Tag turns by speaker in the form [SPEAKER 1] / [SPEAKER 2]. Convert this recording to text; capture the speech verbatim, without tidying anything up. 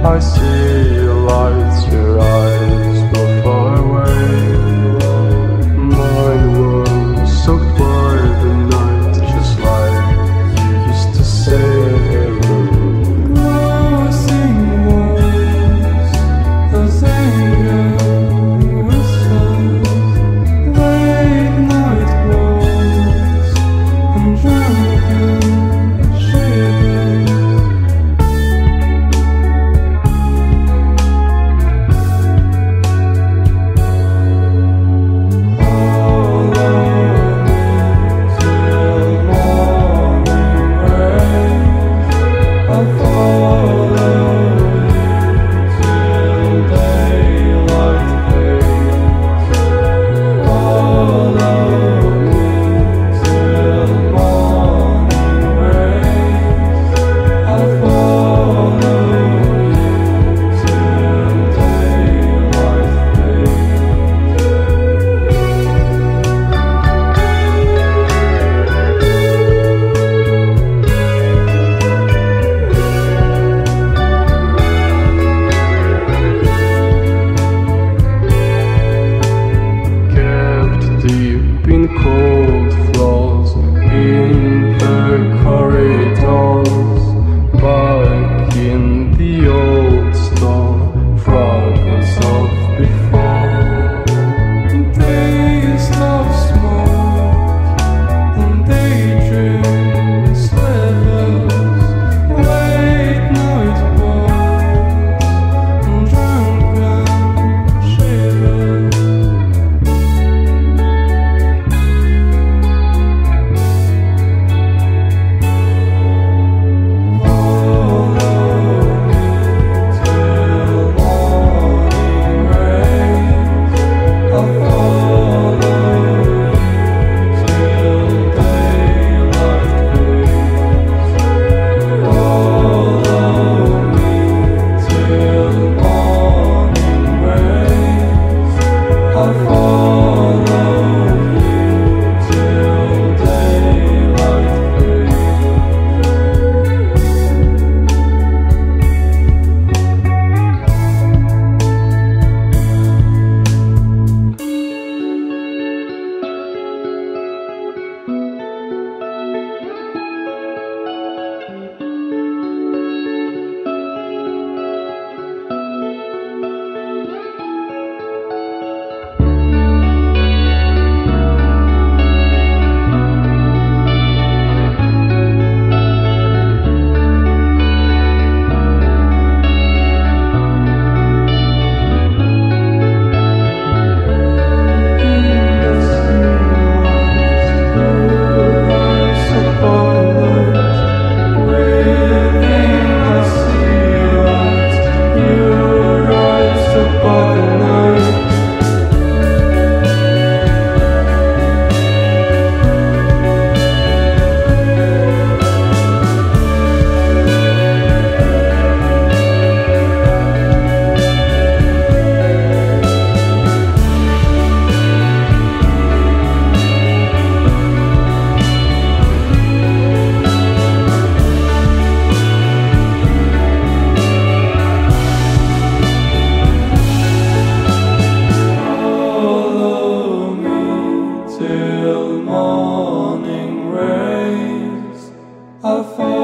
[SPEAKER 1] I see lights, your eyes go far away. Mine was soaked by the night, just like you used to say.
[SPEAKER 2] Closing walls, those angel whispers, late night walks, and drunken shivers. In cold floors, in the corridors, back in the old store, fragments of before. Taste of smoke and daydream slivers, late night walks and drunken shivers. Till morning rays, I'll fall.